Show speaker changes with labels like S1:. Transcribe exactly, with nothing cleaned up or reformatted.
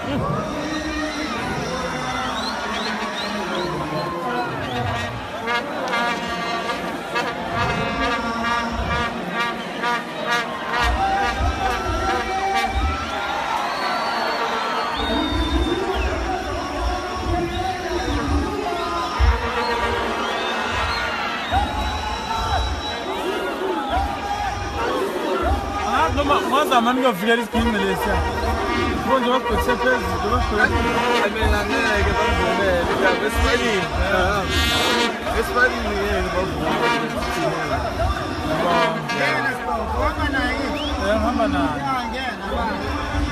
S1: Moi, ça m'a mis au filet de ce qu'il me laissait. Bon, je vais que c'est peu, je vais que c'est peu. La mère est capable de faire des Espagnols. Espagnols, il est bon. Bon, il est bon. Il est bon.